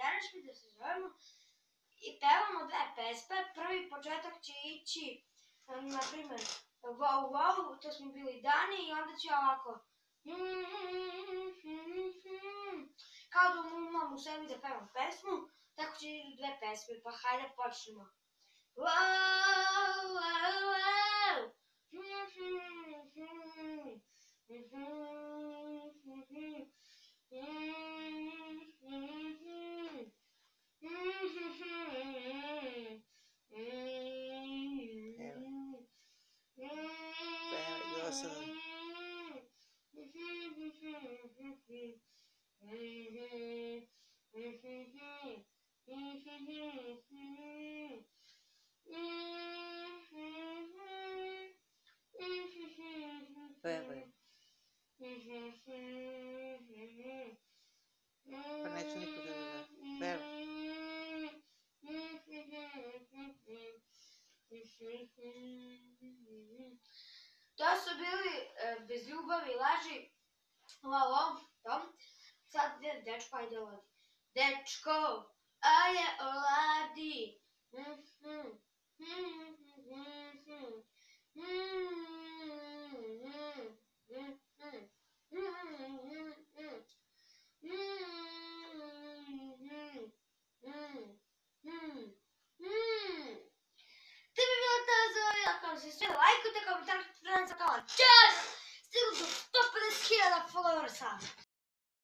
Dereški da se zovemo i pevamo dve pesme. Prvi početak će ići, na primjer, wow wow, to smo bili dani i onda će ovako. Kao da imam u sebi da pevam pesmu, tako će ići dve pesme, pa hajde počnemo. Wow, wow, wow. Pa neću nikoga da peva. To su bili Bez ljubavi, laži. Ovo, to. Sad dečko, ajde oladi. Dečko, aje oladi. To bi bilo to za ovaj, ako se sve lajkujte, komentarite, stranica kao čas! Stigli do 150.000 followersa!